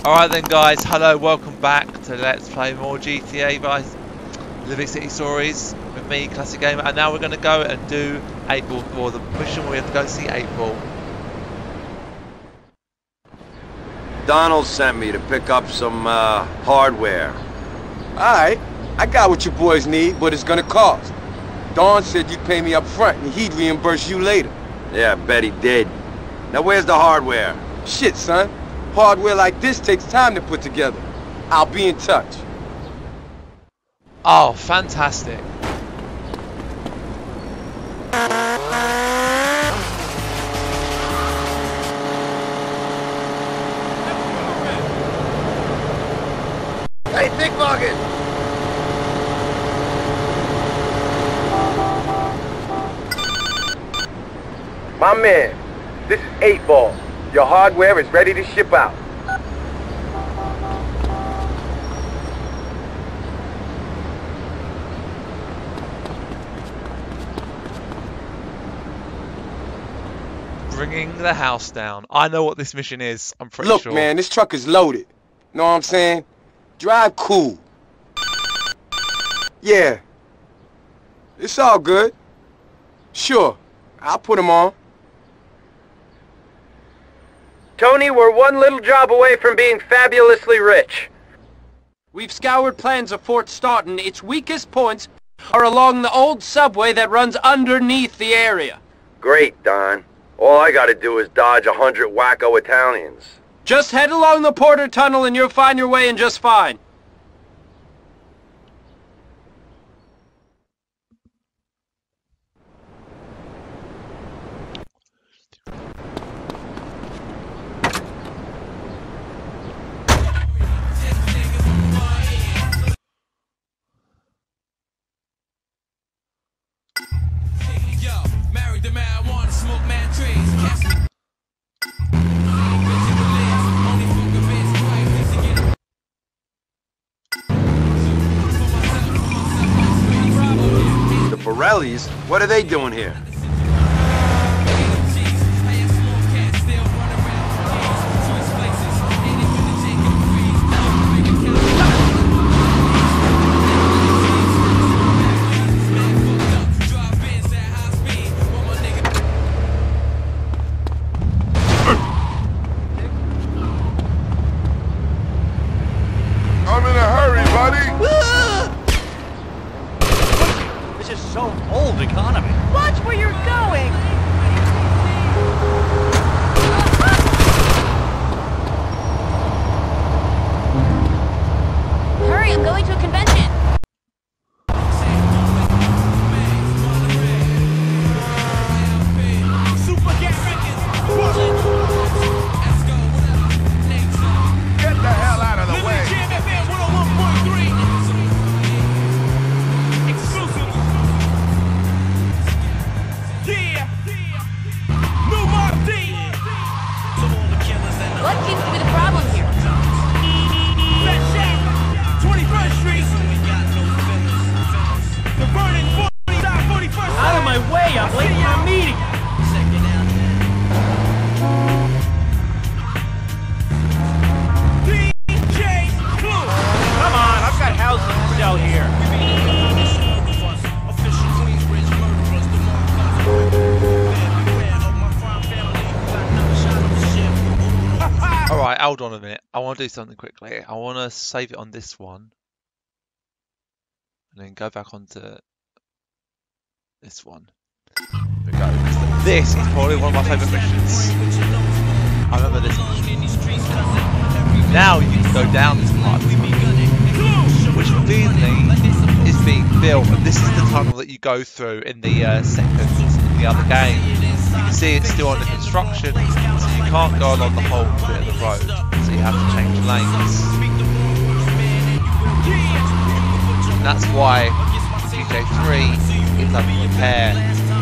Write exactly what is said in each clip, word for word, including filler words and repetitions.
Alright then guys, hello, welcome back to Let's Play more G T A by Living City Stories with me, Classic Gamer, and now we're going to go and do eight ball, or the mission we have to go see eight ball. Donald sent me to pick up some uh, hardware. Alright, I got what your boys need, but it's gonna cost. Don said you'd pay me up front and he'd reimburse you later. Yeah, I bet he did. Now where's the hardware? Shit, son. Hardware like this takes time to put together. I'll be in touch. Oh, fantastic. Hey, Thick Bucket! My man, this is eight ball. Your hardware is ready to ship out. Bringing the house down. I know what this mission is, I'm pretty Look, sure. Look, man, this truck is loaded. Know what I'm saying? Drive cool. Yeah. It's all good. Sure, I'll put him on. Tony, we're one little job away from being fabulously rich. We've scoured plans of Fort Staunton. Its weakest points are along the old subway that runs underneath the area. Great, Don. All I gotta do is dodge a hundred wacko Italians. Just head along the Porter Tunnel and you'll find your way in just fine. Borellis? What are they doing here? I'm in a hurry, buddy. This is so old economy. Watch where you're going! Hurry, I'm going to a convention! Get the hell out of the way! What seems to be the problem here? twenty-first Street! The burning forty-first! Out of my way, I'm late for a meeting. D J Clue! Come on, I've got houses to sell here. Alright, hold on a minute. I want to do something quickly. I want to save it on this one. And then go back onto this one. There we go. This is probably one of my favourite missions. I remember this one. Now you can go down this part, which conveniently is being built. And this is the tunnel that you go through in the uh, second, in the other game. You can see it's still under construction, so you can't go along the whole bit of the road, so you have to change lanes. And that's why G T A three is under repair.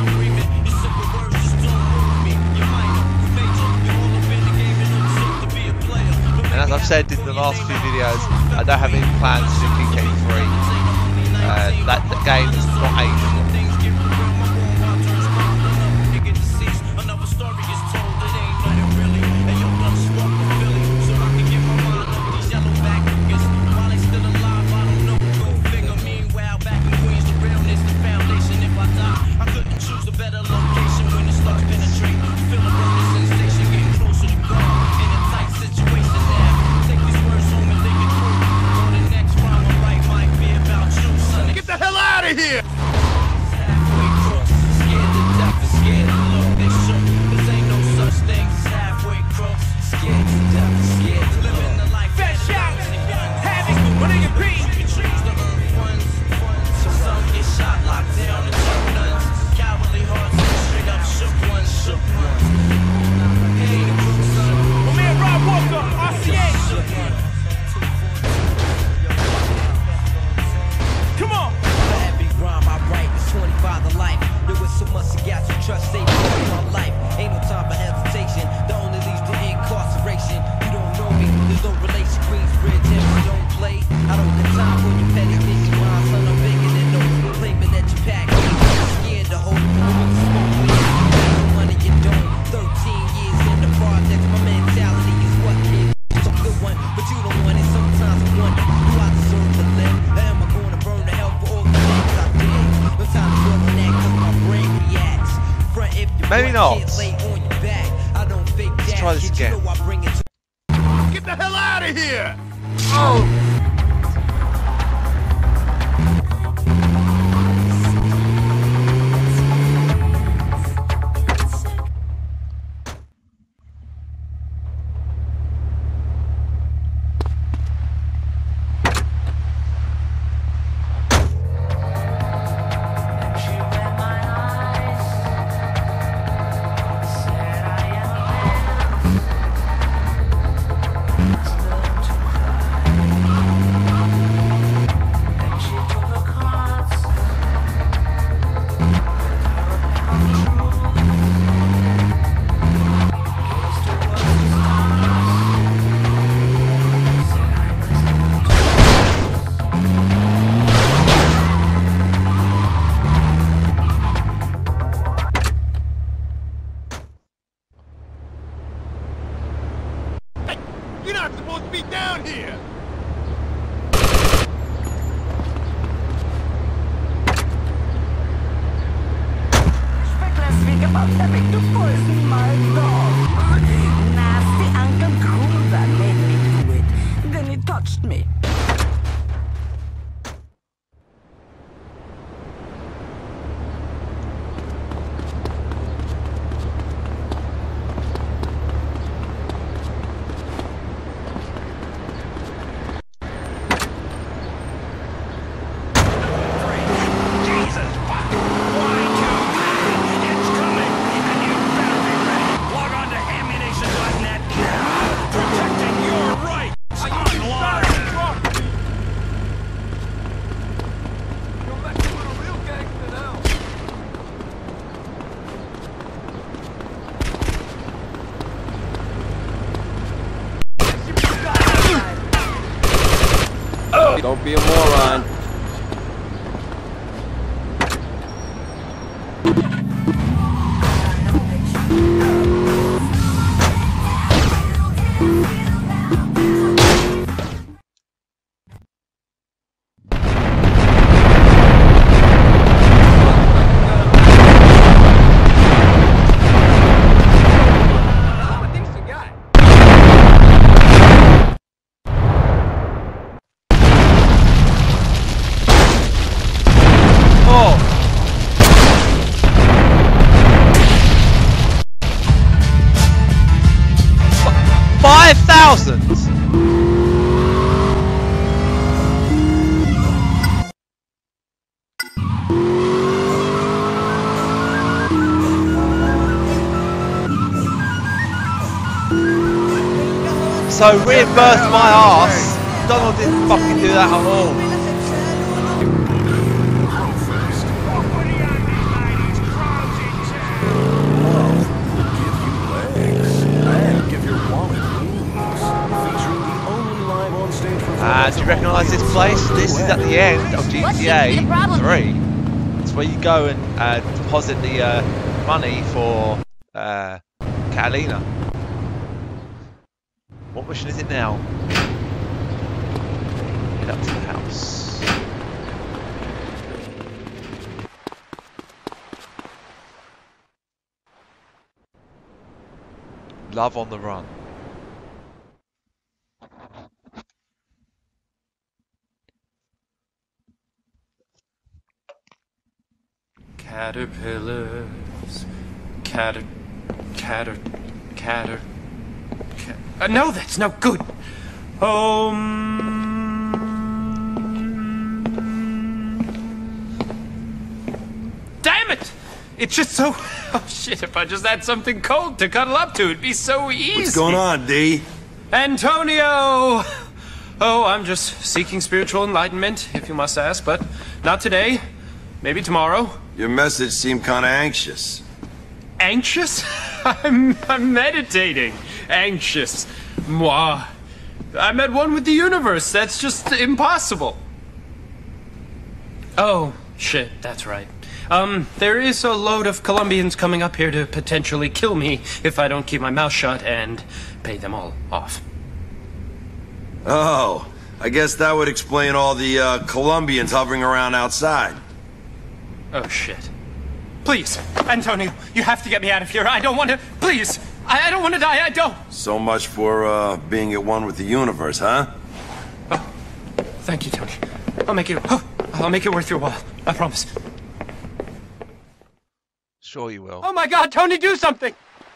And as I've said in the last few videos, I don't have any plans to do G T A three. Uh, that the game is not aged well. maybe not. Let's try this again. Get the hell out of here! Oh! You're not supposed to be down here! Speculous speak about having to poison my dog. Nasty Uncle Gruber made me do it. Then he touched me. Don't be a moron. Five thousand! So reimburse my ass. Donald didn't fucking do that at all. Uh, do you recognise this place? This is at the end of G T A three. It's where you go and uh, deposit the uh, money for uh, Catalina. What mission is it now? Head up to the house. Love on the run. Caterpillars, cater, cater, cater, cat. Uh, no, that's no good. Um. Damn it! It's just so. Oh shit! If I just had something cold to cuddle up to, it'd be so easy. What's going on, D? Antonio! Oh, I'm just seeking spiritual enlightenment, if you must ask, but not today. Maybe tomorrow. Your message seemed kind of anxious. Anxious? I'm, I'm meditating. Anxious. Moi. I'm at one with the universe. That's just impossible. Oh, shit, that's right. Um, there is a load of Colombians coming up here to potentially kill me if I don't keep my mouth shut and pay them all off. Oh, I guess that would explain all the uh, Colombians hovering around outside. Oh, shit. Please, Antonio, you have to get me out of here. I don't want to. Please, I, I don't want to die. I don't. So much for uh, being at one with the universe, huh? Oh, thank you, Tony. I'll make it. Oh, I'll make it worth your while. I promise. Sure you will. Oh my God, Tony, do something!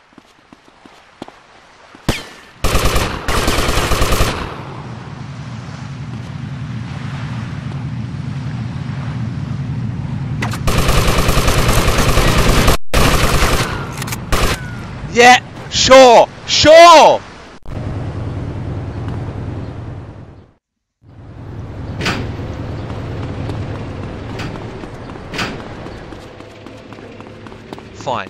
Yeah, sure, sure! Fine.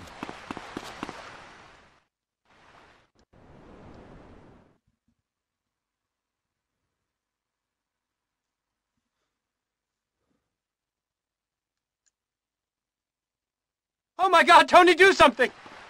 Oh my God, Tony, do something!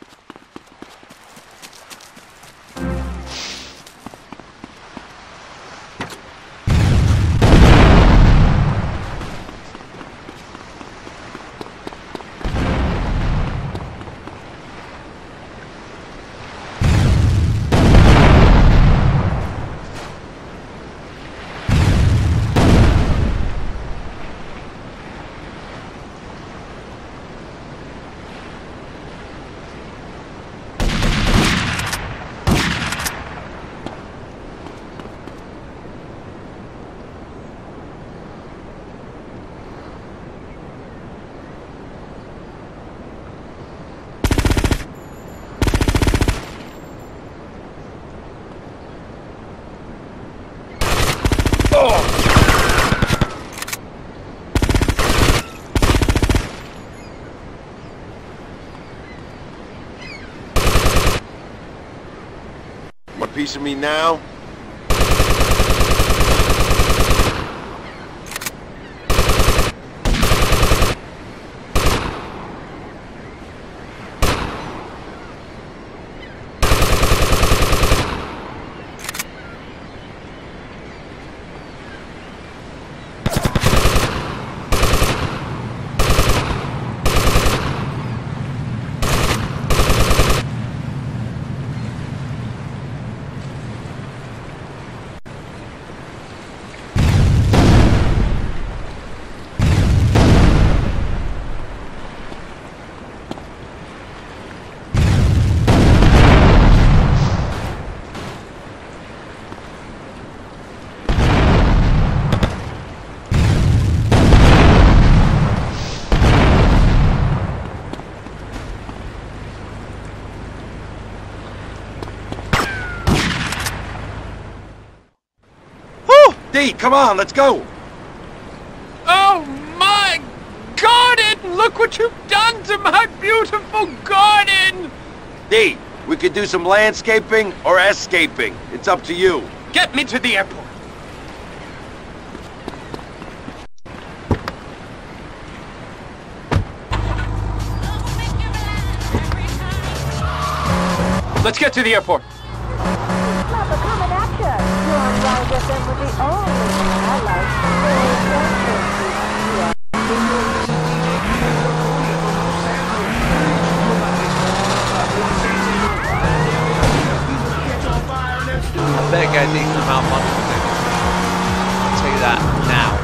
Want a piece of me now? D, come on, let's go! Oh my garden! Look what you've done to my beautiful garden! D, we could do some landscaping or escaping. It's up to you. Get me to the airport. Let's get to the airport. Papa, coming at ya. You're on Ride F M with the only thing I like. I better get a decent amount of money from it. I'll tell you that now.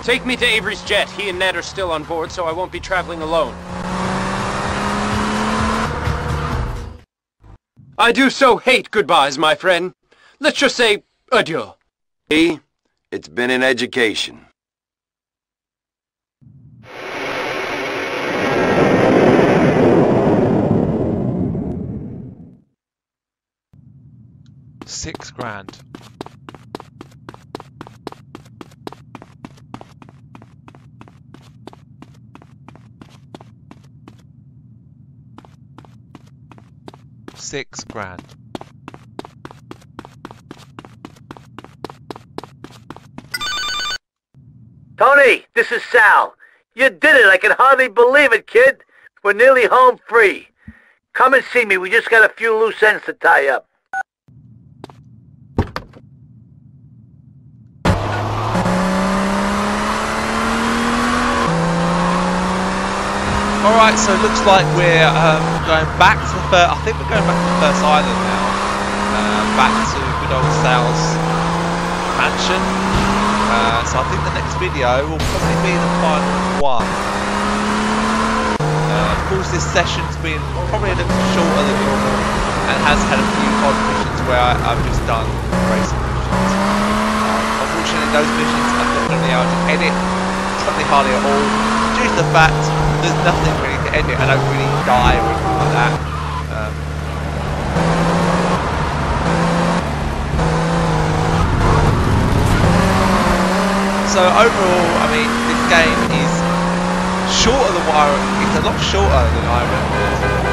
Take me to Avery's jet. He and Ned are still on board, so I won't be traveling alone. I do so hate goodbyes, my friend. Let's just say adieu. E, it's been an education. Six grand. Six grand. Tony, this is Sal. You did it. I can hardly believe it, kid. We're nearly home free. Come and see me. We just got a few loose ends to tie up. Alright, so it looks like we're um, going back to the first, I think we're going back to the first island now. Uh, back to good old Sal's mansion. Uh, so I think the next video will probably be the final one. Uh, of course this session's been probably a little shorter than normal and has had a few odd missions where I, I've just done racing missions. Uh, unfortunately those missions I'm not going to be able to edit, probably hardly at all, due to the fact there's nothing really to edit. I don't really die or anything like that. Um, so overall, I mean, this game is shorter than what I. It's a lot shorter than I remembered.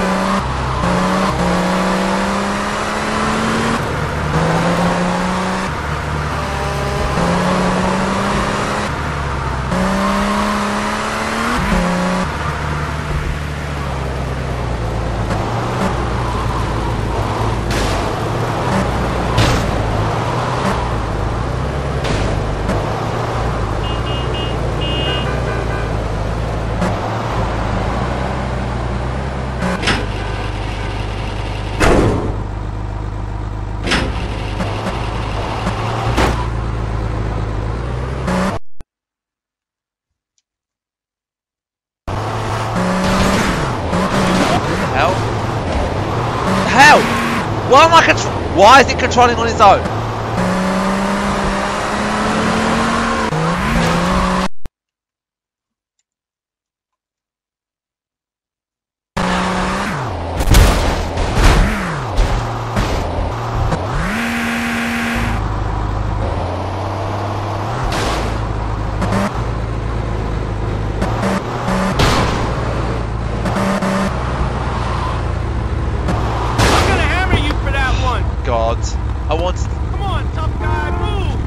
Why am I contr- Why is it controlling on its own? God, I want. Come on, tough guy, move!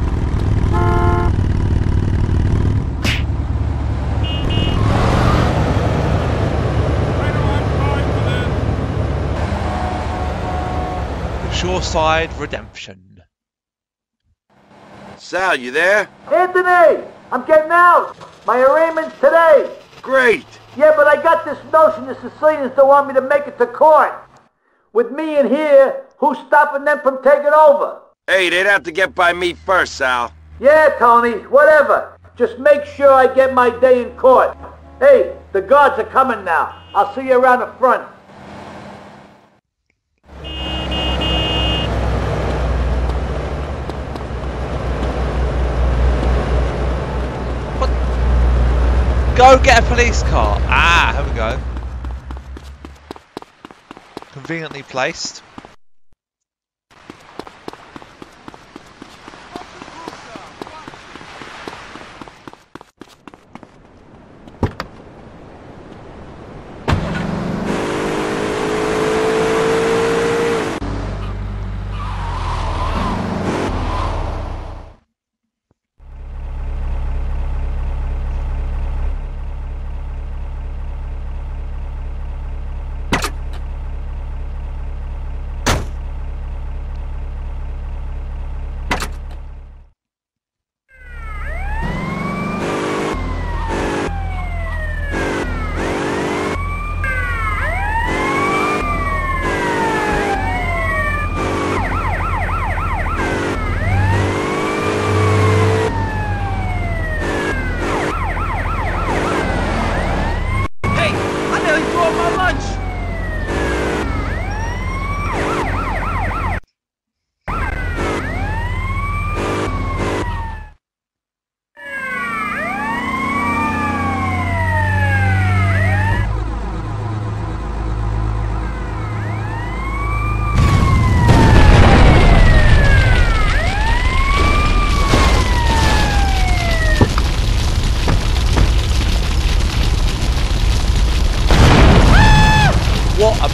Shoreside Redemption. Sal, you there? Anthony! I'm getting out! My arraignment's today! Great! Yeah, but I got this notion the Sicilians don't want me to make it to court. With me in here, who's stopping them from taking over? Hey, they'd have to get by me first, Sal. Yeah, Tony, whatever. Just make sure I get my day in court. Hey, the guards are coming now. I'll see you around the front. What? Go get a police car. Ah, here we go. Conveniently placed.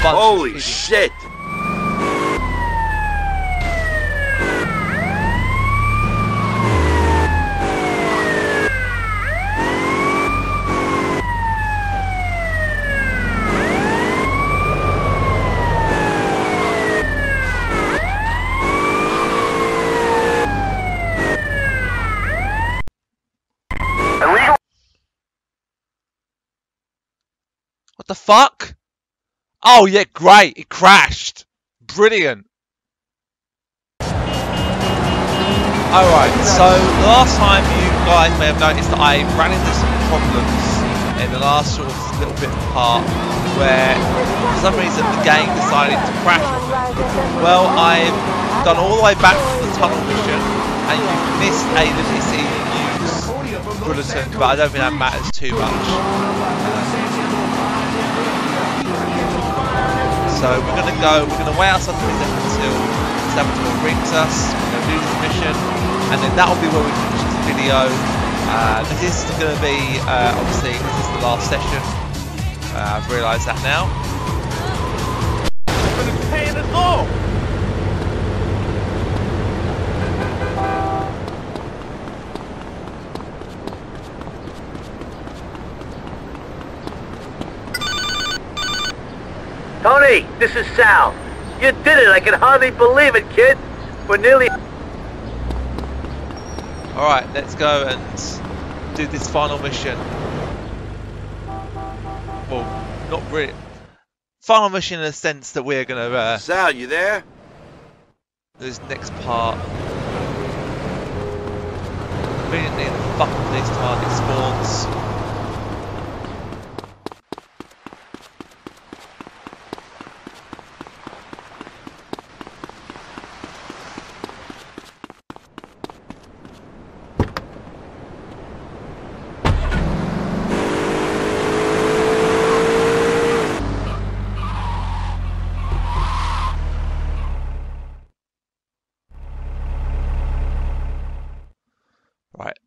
bunch Holy of shit! What the fuck? Oh yeah, great. It crashed. Brilliant. Alright, so the last time you guys may have noticed that I ran into some problems in the last sort of little bit of part where for some reason the game decided to crash on me. Well, I've done all the way back to the tunnel mission and you've missed a Liberty News bulletin, but I don't think that matters too much. So we're going to go, we're going to wait outside the prison until Salvatore rings us, we're going to do this mission, and then that will be where we finish this video. Uh, this is going to be, uh, obviously, this is the last session. Uh, I've realised that now. But it's paying it low. Tony, this is Sal. You did it. I can hardly believe it, kid. We're nearly... Alright, let's go and do this final mission. Well, not really. Final mission in the sense that we're going to... Uh, Sal, you there? this next part. Immediately the fucking police target spawns. Right.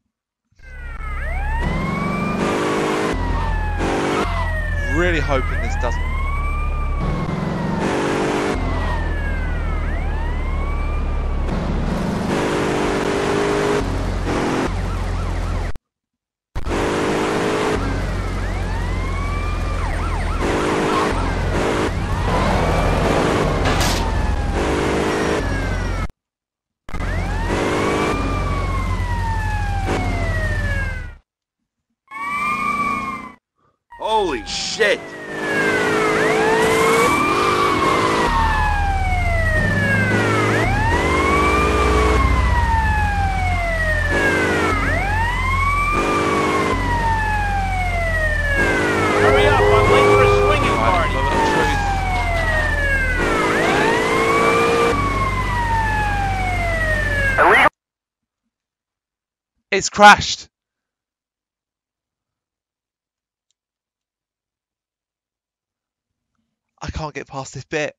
Really hoping this doesn't. Holy shit! Hurry up, I'm late for a swinging party. It's crashed. I can't get past this bit.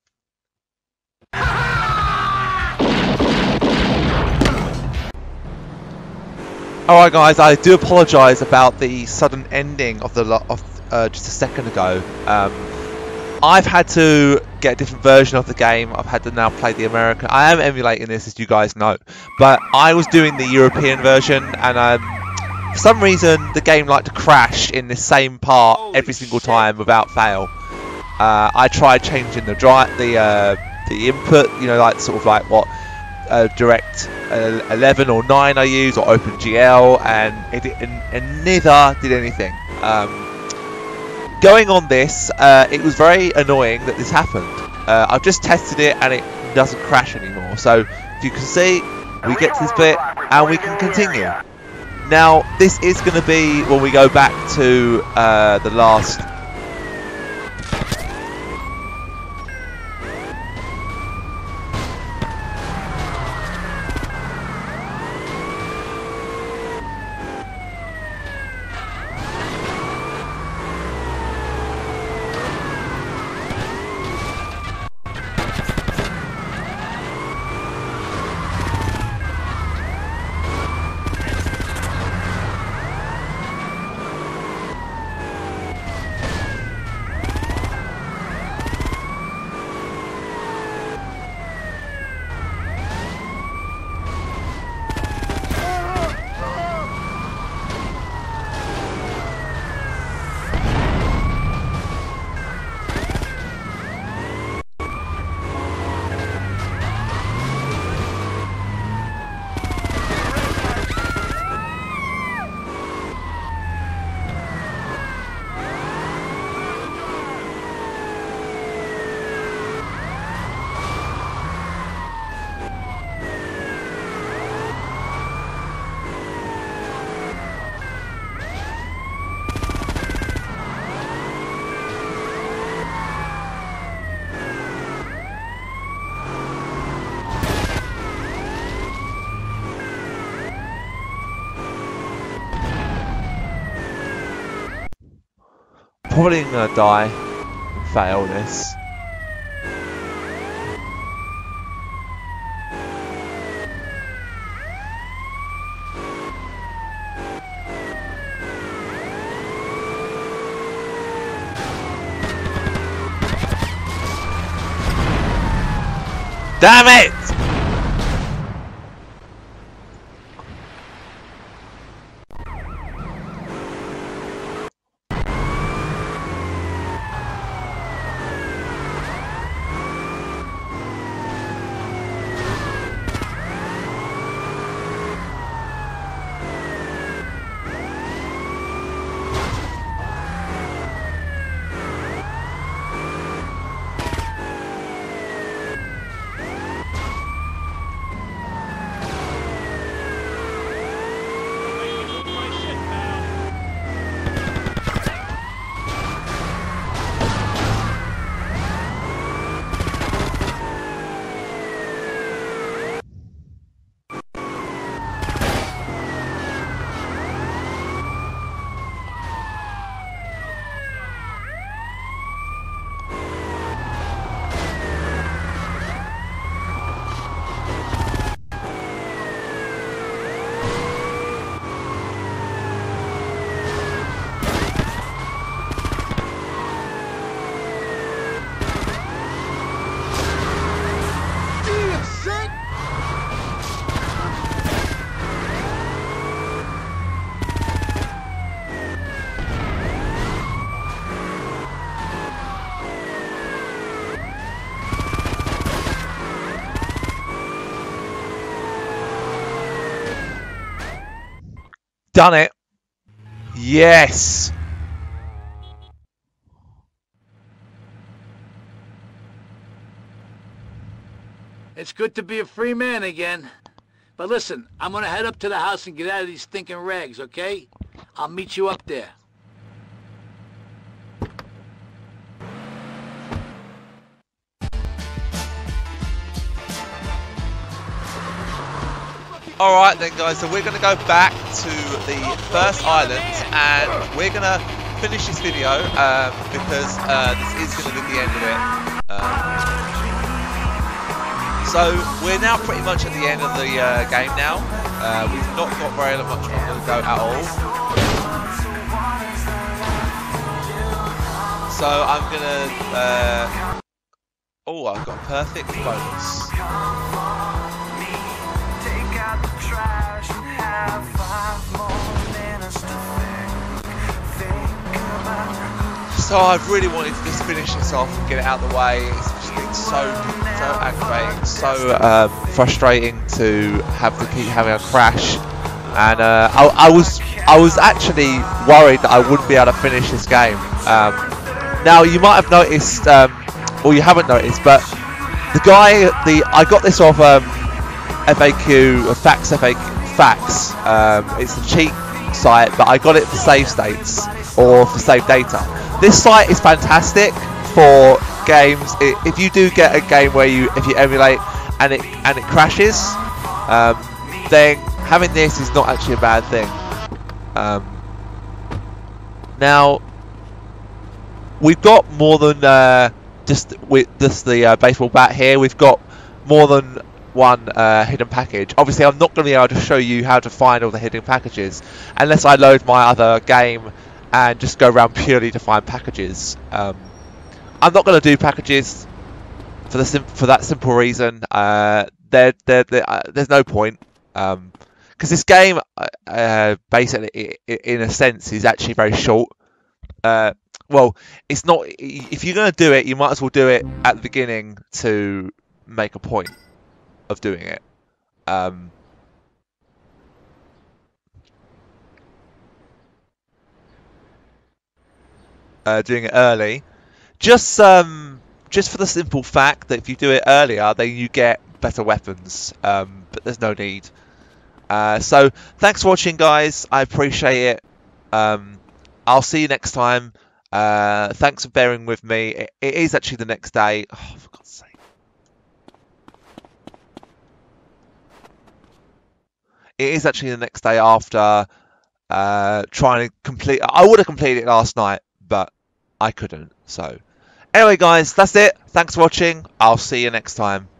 Alright guys, I do apologise about the sudden ending of the lo of uh, just a second ago. Um, I've had to get a different version of the game. I've had to now play the American. I am emulating this, as you guys know, but I was doing the European version, and um, for some reason the game liked to crash in the same part Holy every single shit. time without fail. Uh, I tried changing the dri the uh, the input, you know, like sort of like what uh, Direct uh, eleven or nine I use, or OpenGL, and it and, and neither did anything. Um, going on this, uh, it was very annoying that this happened. Uh, I've just tested it and it doesn't crash anymore. So if you can see, we get to this bit and we can continue. Now this is going to be when we go back to uh, the last. probably gonna die and fail this. Damn it! Done it. Yes. It's good to be a free man again. But listen, I'm gonna head up to the house and get out of these stinking rags, okay? I'll meet you up there. Alright then guys, so we're going to go back to the first island and we're going to finish this video um, because uh, this is going to be the end of it. Um, so we're now pretty much at the end of the uh, game now. Uh, we've not got very much longer to go at all. So I'm going to... Uh, oh, I've got a perfect bonus. So I've really wanted to just finish this off and get it out of the way. It's just been so, so aggravating, so um, frustrating to have to keep having a crash. And uh, I, I was, I was actually worried that I wouldn't be able to finish this game. Um, now you might have noticed, um, or you haven't noticed, but the guy, the I got this off um, F A Q, Fax F A Q, Fax. Um, it's a cheat site, but I got it for save states or for save data. This site is fantastic for games. It, if you do get a game where you, if you emulate and it and it crashes, um, then having this is not actually a bad thing. Um, now we've got more than uh, just with just the uh, baseball bat here. We've got more than one uh, hidden package. Obviously, I'm not going to be able to show you how to find all the hidden packages unless I load my other game and just go around purely to find packages. Um, I'm not going to do packages for the sim for that simple reason. Uh, they're, they're, they're, uh, there's no point because um, this game, uh, basically, in a sense, is actually very short. Uh, well, it's not. If you're going to do it, you might as well do it at the beginning to make a point of doing it. Um, uh, doing it early, just um, just for the simple fact that if you do it earlier, then you get better weapons. Um, but there's no need. Uh, so thanks for watching, guys. I appreciate it. Um, I'll see you next time. Uh, thanks for bearing with me. It, it is actually the next day. Oh, for God's sake. It is actually the next day after uh, trying to complete. I would have completed it last night, but I couldn't. So, anyway, guys, that's it. Thanks for watching. I'll see you next time.